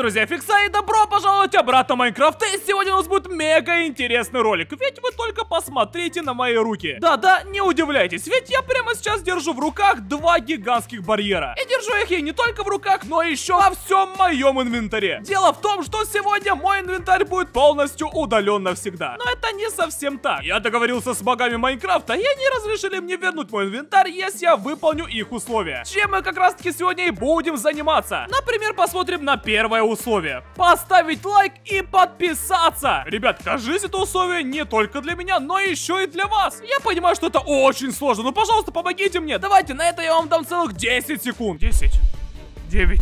друзья, Фикса, и добро пожаловать обратно в Майнкрафт. И сегодня у нас будет мега интересный ролик. Ведь вы только посмотрите на мои руки. Да-да, не удивляйтесь, ведь я прямо сейчас держу в руках два гигантских барьера. И держу их я не только в руках, но еще во всем моем инвентаре. Дело в том, что сегодня мой инвентарь будет полностью удален навсегда. Но это не совсем так. Я договорился с богами Майнкрафта, и они разрешили мне вернуть мой инвентарь, если я выполню их условия. Чем мы как раз таки сегодня и будем заниматься. Например, посмотрим на первое условие. Поставить лайк и подписаться. Ребят, кажется, это условие не только для меня, но еще и для вас. Я понимаю, что это очень сложно, но, пожалуйста, помогите мне. Давайте, на это я вам дам целых 10 секунд. 10, 9,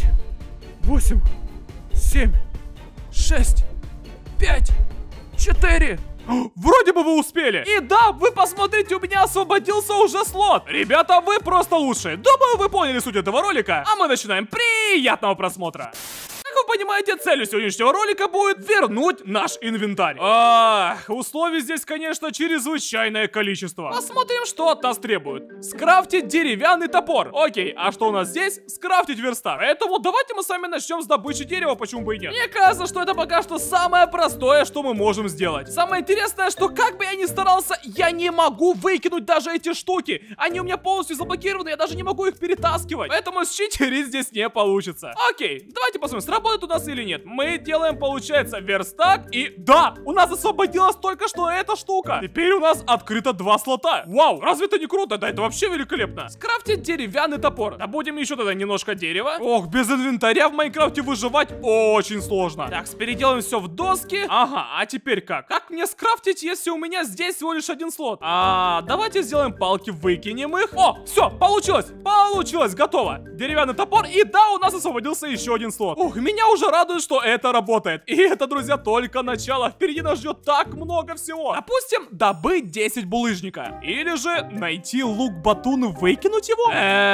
8, 7, 6, 5, 4... Вроде бы вы успели. И да, вы посмотрите, у меня освободился уже слот. Ребята, вы просто лучшие. Думаю, вы поняли суть этого ролика. А мы начинаем. Приятного просмотра. Как вы понимаете, целью сегодняшнего ролика будет вернуть наш инвентарь. Условий здесь, конечно, чрезвычайное количество. Посмотрим, что от нас требуют. Скрафтить деревянный топор. Окей, а что у нас здесь? Скрафтить верстак. Поэтому давайте мы с вами начнем с добычи дерева, почему бы и нет. Мне кажется, что это пока что самое простое, что мы можем сделать. Самое интересное, что как бы я ни старался, я не могу выкинуть даже эти штуки. Они у меня полностью заблокированы, я даже не могу их перетаскивать. Поэтому считерить здесь не получится. Окей, давайте посмотрим, сработает у нас или нет. Мы делаем, получается, верстак. И да, у нас освободилась только что эта штука. Теперь у нас открыто 2 слота. Вау, разве это не круто? Да, это вообще великолепно. Скрафтить деревянный топор. Добудем еще тогда немножко дерева. Ох, без инвентаря в Майнкрафте выживать очень сложно. Так, переделаем все в доски. Ага, а теперь как? Как мне скрафтить, если у меня здесь всего лишь 1 слот? Давайте сделаем палки, выкинем их. О, все, получилось. Получилось, готово. Деревянный топор. И да, у нас освободился еще 1 слот. Ух, меня уже радует, что это работает. И это, друзья, только начало. Впереди нас ждет так много всего. Допустим, добыть 10 булыжника. Или же найти лук-батун и выкинуть его?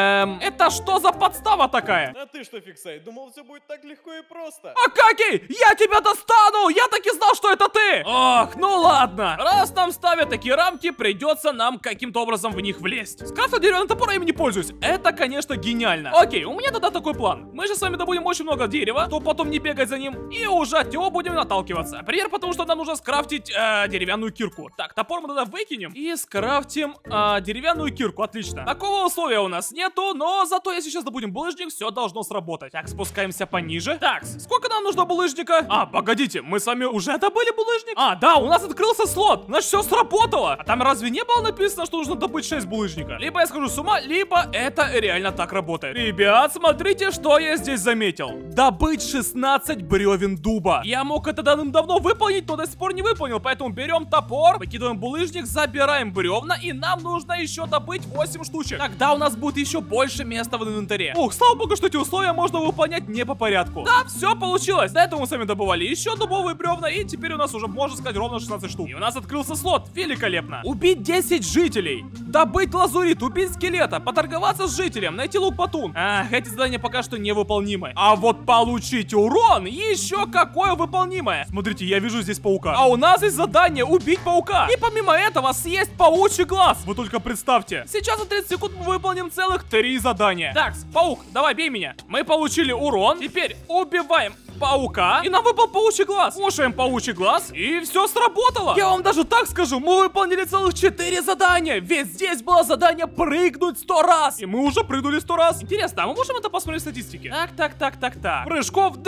Это что за подстава такая? А ты что, Фиксай, думал, все будет так легко и просто? Акакий, я тебя достану! Я так и знал, что это ты! Ох, ну ладно. Раз нам ставят такие рамки, придется нам каким-то образом в них влезть. Скрафтить деревянный топор, я им не пользуюсь. Это, конечно, гениально. Окей, у меня тогда такой план. Мы же с вами добудем очень много дерева, то потом не бегать за ним, и уже от него будем наталкиваться. Например, потому что нам нужно скрафтить деревянную кирку. Так, топор мы тогда выкинем и скрафтим деревянную кирку. Отлично. Такого условия у нас нету, но зато если сейчас добудем булыжник, все должно сработать. Так, спускаемся пониже. Так, сколько нам нужно булыжника? Погодите, мы с вами уже добыли булыжник? Да, у нас открылся слот. Значит, все сработало. А там разве не было написано, что нужно добыть 6 булыжника? Либо я схожу с ума, либо это реально так работает. Ребят, смотрите, что я здесь заметил. Добыть 16 бревен дуба. Я мог это давным-давно выполнить, но до сих пор не выполнил. Поэтому берем топор, выкидываем булыжник, забираем бревна, и нам нужно еще добыть 8 штучек. Тогда у нас будет еще больше места в инвентаре. Ух, слава богу, что эти условия можно выполнять не по порядку. Да, все получилось. До этого мы с вами добывали еще дубовые бревна, и теперь у нас уже, можно сказать, ровно 16 штук. И у нас открылся слот. Великолепно. Убить 10 жителей. Добыть лазурит, убить скелета, поторговаться с жителем, найти лук-батун. Эти задания пока что невыполнимы. А вот получить урон еще какое выполнимое. Смотрите, я вижу здесь паука. А у нас есть задание убить паука. И помимо этого съесть паучий глаз. Вы только представьте. Сейчас за 30 секунд мы выполним целых 3 задания. Так, паук, давай бей меня. Мы получили урон. Теперь убиваем паука. И нам выпал паучий глаз. Кушаем паучий глаз. И все сработало. Я вам даже так скажу, мы выполнили целых 4 задания. Ведь здесь было задание прыгнуть 100 раз. И мы уже прыгнули 100 раз. Интересно, а мы можем это посмотреть в статистике? Так. Прыжков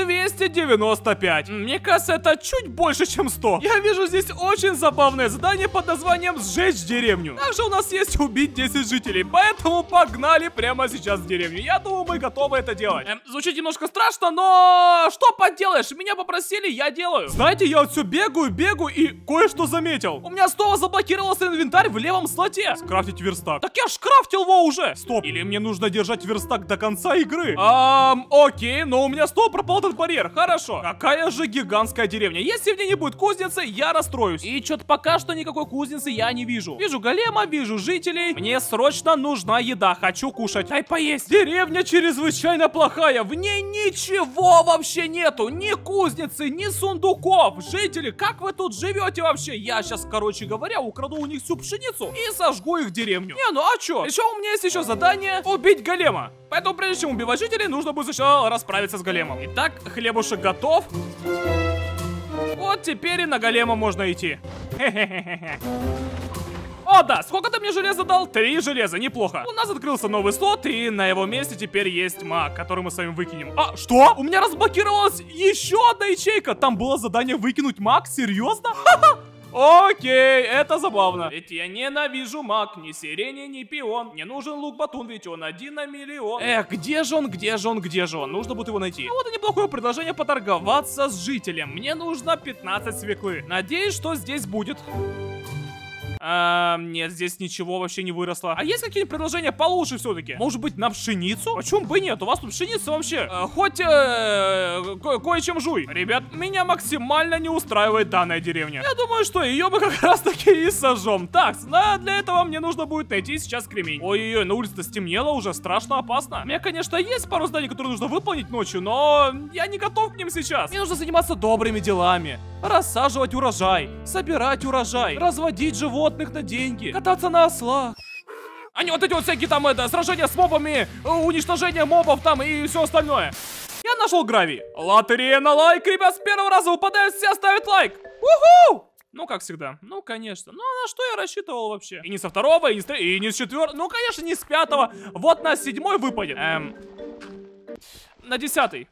295. Мне кажется, это чуть больше, чем 100. Я вижу здесь очень забавное задание под названием «Сжечь деревню». Также у нас есть убить 10 жителей. Поэтому погнали прямо сейчас в деревню. Я думаю, мы готовы это делать. Звучит немножко страшно, но что поделаешь? Меня попросили, я делаю. Знаете, я вот все бегаю и кое-что заметил. У меня снова заблокировался инвентарь в левом слоте. Скрафтить верстак. Так я ж крафтил его уже. Стоп. Или мне нужно держать верстак до конца игры? Окей, но у меня снова пропал этот барьер. Хорошо. Какая же гигантская деревня. Если в ней не будет кузницы, я расстроюсь. И что-то пока что никакой кузницы я не вижу. Вижу голема, вижу жителей. Мне срочно нужна еда. Хочу кушать. Дай поесть. Деревня чрезвычайно плохая. В ней ничего вообще нет. нету ни кузницы, ни сундуков. Жители, как вы тут живете вообще? Я сейчас, короче говоря, украду у них всю пшеницу и сожгу их деревню. Не, ну а чё? Еще у меня есть еще задание убить голема. Поэтому прежде чем убивать жителей, нужно будет сначала расправиться с големом. Итак, хлебушек готов. Вот теперь и на голема можно идти. Хе-хе-хе-хе. О, да, сколько ты мне железа дал? 3 железа, неплохо. У нас открылся новый слот, и на его месте теперь есть маг, который мы с вами выкинем. А, что? У меня разблокировалась еще одна ячейка. Там было задание выкинуть маг? Серьезно? Ха-ха! Окей, это забавно. Ведь я ненавижу маг, ни сирени, ни пион. Мне нужен лук-батун, ведь он 1 на миллион. Эх, где же он, где же он, где же он? Нужно будет его найти. А вот и неплохое предложение поторговаться с жителем. Мне нужно 15 свеклы. Надеюсь, что здесь будет. Нет, здесь ничего вообще не выросло. А есть какие-нибудь предложения получше все-таки? Может быть, на пшеницу? Почему бы нет? У вас тут пшеница вообще. Хоть кое-чем жуй. Ребят, меня максимально не устраивает данная деревня. Я думаю, что ее мы как раз таки и сожжем. Так, для этого мне нужно будет найти сейчас кремень. Ой-ой-ой, на улице-то стемнело уже, страшно опасно. У меня, конечно, есть пару зданий, которые нужно выполнить ночью, но я не готов к ним сейчас. Мне нужно заниматься добрыми делами. Рассаживать урожай, собирать урожай, разводить животных на деньги, кататься на ослах. А не вот эти вот всякие там сражения с мобами, уничтожение мобов там и все остальное. Я нашел гравий. Лотерея на лайк, ребят, с первого раза выпадают, все ставят лайк. Уху! Ну, как всегда. Ну, конечно. Ну, а на что я рассчитывал вообще? И не со второго, и не с третьего, и не с четвертого. Ну, конечно, не с пятого. Вот на 7-й выпадет. На 10-й.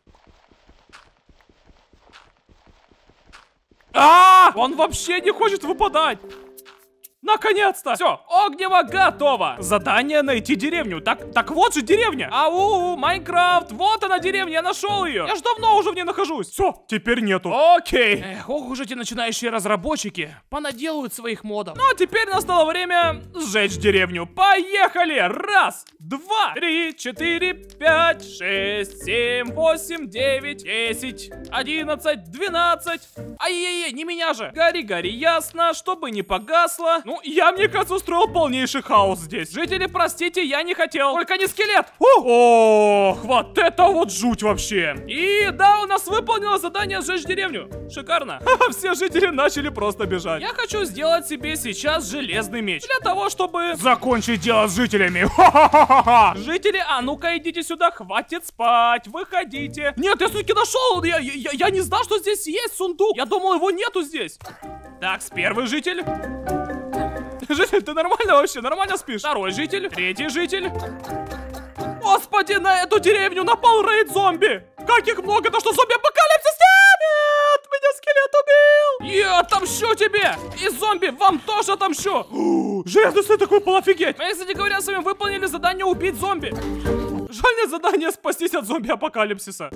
Он вообще не хочет выпадать. Наконец-то! Все, огнево готово! Задание найти деревню. Так вот же деревня! Ау, Майнкрафт! Вот она деревня, я нашел ее! Я ж давно уже в ней нахожусь! Все, теперь нету. Окей. Эх, ох уж эти начинающие разработчики понаделают своих модов. Ну а теперь настало время сжечь деревню. Поехали! 1, 2, 3, 4, 5, 6, 7, 8, 9, 10, 11, 12. Ай-яй-яй, не меня же! Гори, гори, ясно, чтобы не погасло. Ну, я, мне кажется, устроил полнейший хаос здесь. Жители, простите, я не хотел. Только не скелет. Ох, вот это вот жуть вообще. И да, у нас выполнилось задание сжечь деревню. Шикарно. Все жители начали просто бежать. Я хочу сделать себе сейчас железный меч. Для того, чтобы закончить дело с жителями. Жители, а ну-ка идите сюда, хватит спать, выходите. Нет, я все-таки нашел. Я не знал, что здесь есть сундук. Я думал, его нету здесь. Так, первый житель. Житель, ты нормально вообще? Нормально спишь? Второй житель, третий житель. Господи, на эту деревню напал рейд-зомби. Как их много, то что зомби-апокалипсис? Нет, меня скелет убил. Я отомщу тебе. И зомби, вам тоже отомщу. Железный слой такой был, офигеть. Мы, кстати говоря, с вами выполнили задание убить зомби. Жаль, нет задание спастись от зомби-апокалипсиса.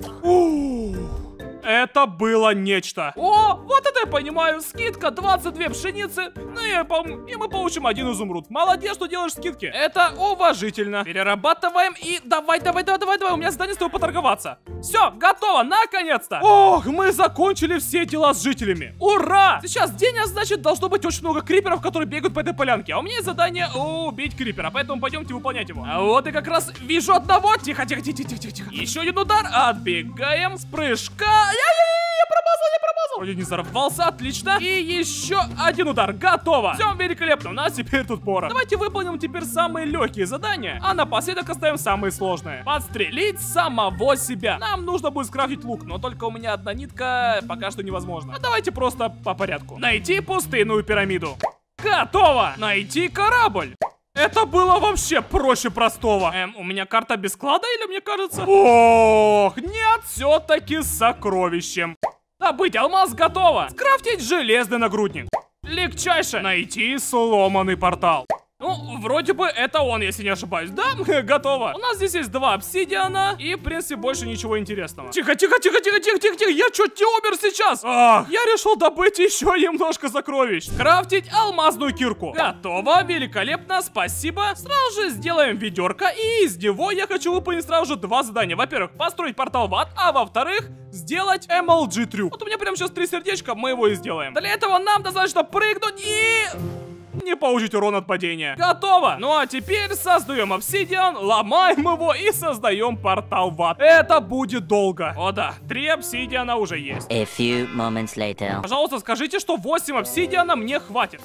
Это было нечто. О, вот это я понимаю. Скидка 22 пшеницы. Ну и мы получим 1 изумруд. Молодец, что делаешь скидки. Это уважительно. Перерабатываем и давай. У меня задание с тобой поторговаться. Все, готово, наконец-то. Ох, мы закончили все дела с жителями. Ура! Сейчас день, а значит, должно быть очень много криперов, которые бегают по этой полянке. А у меня есть задание убить крипера, поэтому пойдемте выполнять его. А вот и как раз вижу одного. Тихо. Еще один удар. Отбегаем с прыжка. Я промазал. Вроде не взорвался, отлично. И еще один удар, готово. Все великолепно, у нас теперь тут пора. Давайте выполним теперь самые легкие задания, а напоследок оставим самые сложные. Подстрелить самого себя. Нам нужно будет скрафтить лук, но только у меня одна нитка, пока что невозможно. А давайте просто по порядку. Найти пустынную пирамиду. Готово. Найти корабль. Это было вообще проще простого. У меня карта без клада или мне кажется? Ох, нет, все-таки с сокровищем. Добыть алмаз готово. Скрафтить железный нагрудник. Легчайше. Найти сломанный портал. Ну, вроде бы это он, если не ошибаюсь. Да, готово. У нас здесь есть 2 обсидиана и, в принципе, больше ничего интересного. Тихо. Я чуть не умер сейчас. Ах, я решил добыть еще немножко сокровищ. Крафтить алмазную кирку. Готово, великолепно, спасибо. Сразу же сделаем ведерко, и из него я хочу выполнить сразу же 2 задания. Во-первых, построить портал в ад, а во-вторых, сделать MLG трюк. Вот у меня прямо сейчас 3 сердечка, мы его и сделаем. Для этого нам достаточно прыгнуть и... не получить урон от падения. Готово! Ну а теперь создаем обсидиан, ломаем его и создаем портал в ад. Это будет долго. О да, 3 обсидиана уже есть. A few moments later. Пожалуйста, скажите, что 8 обсидиана мне хватит.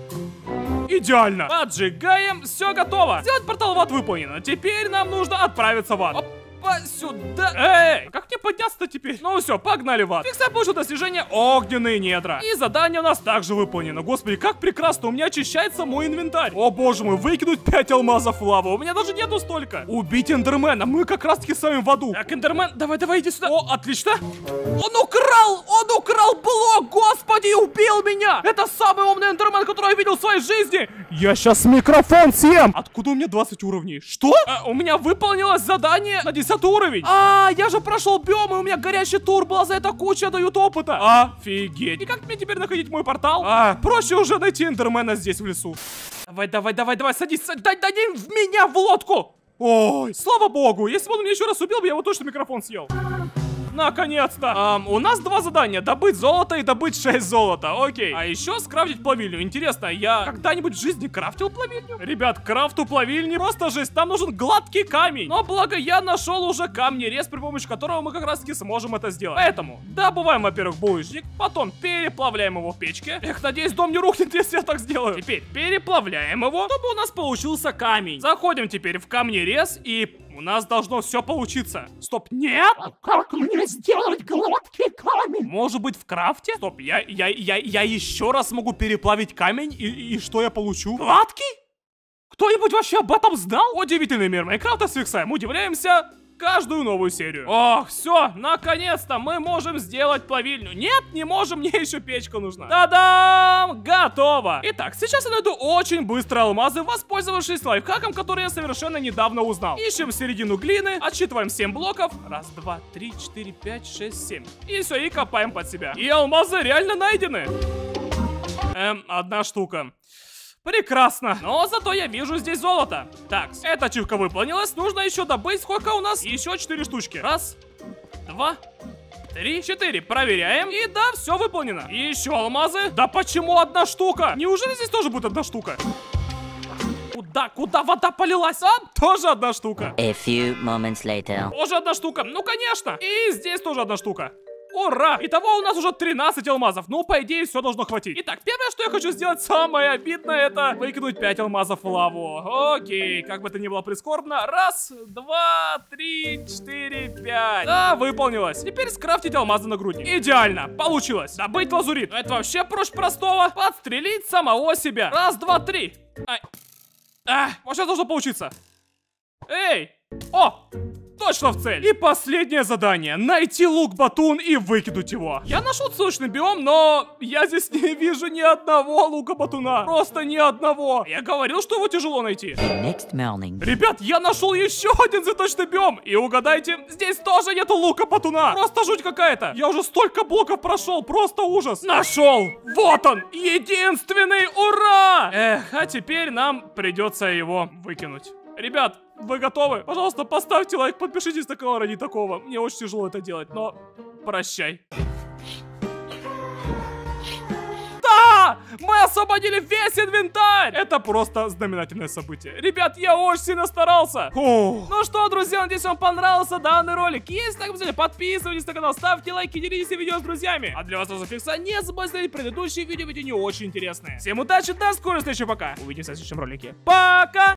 Идеально. Поджигаем, все готово. Сделать портал в ад выполнено. Теперь нам нужно отправиться в ад. Опа, сюда. Эй, как мне подняться-то теперь? Ну все, погнали в ад. Фиксай получил достижение огненные недра. И задание у нас также выполнено. Господи, как прекрасно, у меня очищается мой инвентарь. О боже мой, выкинуть 5 алмазов в лаву. У меня даже нету столько. Убить эндермена, мы как раз таки с вами в аду. Так, эндермен, давай, иди сюда. О, отлично. Он украл блок, господи, и убил меня. Это самый умный эндермен, который я видел в своей жизни. Я сейчас микрофон съем. Откуда у меня 20 уровней? Что? У меня выполнилось задание на 10 уровень. Я же прошел биом, и у меня горящий турбо, за это куча дают опыта. Офигеть. И как мне теперь находить мой портал? Проще уже найти эндермена здесь в лесу. Давай, садись, дай в меня в лодку. Ой, слава богу, если бы он меня еще раз убил, я его точно микрофон съел. Наконец-то. У нас 2 задания. Добыть золото и добыть 6 золота. Окей. А еще скрафтить плавильню. Интересно, я когда-нибудь в жизни крафтил плавильню? Ребят, крафту плавильни просто жесть. Там нужен гладкий камень. Но благо я нашел уже камнерез, при помощи которого мы как раз таки сможем это сделать. Поэтому добываем, во-первых, булыжник. Потом переплавляем его в печке. Эх, надеюсь, дом не рухнет, если я так сделаю. Теперь переплавляем его, чтобы у нас получился камень. Заходим теперь в камнерез и... у нас должно все получиться. Стоп, нет? Как мне сделать гладкий камень? Может быть, в крафте? Стоп, я еще раз могу переплавить камень, и что я получу? Гладкий? Кто-нибудь вообще об этом знал? Удивительный мир Майнкрафта с Фиксаем. Удивляемся каждую новую серию. Ох, все, наконец-то мы можем сделать плавильню. Нет, не можем, мне еще печка нужна. Та-дам! Готово! Итак, сейчас я найду очень быстро алмазы, воспользовавшись лайфхаком, который я совершенно недавно узнал. Ищем середину глины, отсчитываем 7 блоков. 1, 2, 3, 4, 5, 6, 7. И все, и копаем под себя. И алмазы реально найдены. 1 штука. Прекрасно. Но зато я вижу здесь золото. Так, эта ачивка выполнилась. Нужно еще добыть. Сколько у нас? Еще 4 штучки. 1, 2, 3, 4. Проверяем. И да, все выполнено. И еще алмазы. Да почему 1 штука? Неужели здесь тоже будет 1 штука? Куда вода полилась? Тоже 1 штука. A few moments later. Тоже 1 штука. Ну, конечно. И здесь тоже 1 штука. Ура! Итого у нас уже 13 алмазов. Ну, по идее, все должно хватить. Итак, первое, что я хочу сделать, самое обидное, это выкинуть 5 алмазов в лаву. Окей, как бы это ни было прискорбно. 1, 2, 3, 4, 5. Да, выполнилось. Теперь скрафтить алмазы на грудник. Идеально, получилось. Добыть лазурит. Это вообще проще простого. Подстрелить самого себя. 1, 2, 3. Вот сейчас должно получиться. Эй! О! Точно в цель. И последнее задание. Найти лук-батун и выкинуть его. Я нашел ссылочный биом, но я здесь не вижу ни одного лука-батуна. Просто ни одного. Я говорил, что его тяжело найти. Next morning. Ребят, я нашел еще один цветочный биом. И угадайте, здесь тоже нету лука-батуна. Просто жуть какая-то. Я уже столько блоков прошел, просто ужас. Нашел. Вот он. Единственный. Ура! Эх, а теперь нам придется его выкинуть. Ребят, вы готовы? Пожалуйста, поставьте лайк, подпишитесь на канал ради такого. Мне очень тяжело это делать, но прощай. Да! Мы освободили весь инвентарь! Это просто знаменательное событие. Ребят, я очень сильно старался. Ну что, друзья, надеюсь, вам понравился данный ролик. Если так, обязательно подписывайтесь на канал, ставьте лайки, делитесь видео с друзьями. А для вас тоже Фикса, не забывайте смотреть предыдущие видео, ведь они очень интересные. Всем удачи, до скорой встречи, пока. Увидимся в следующем ролике. Пока!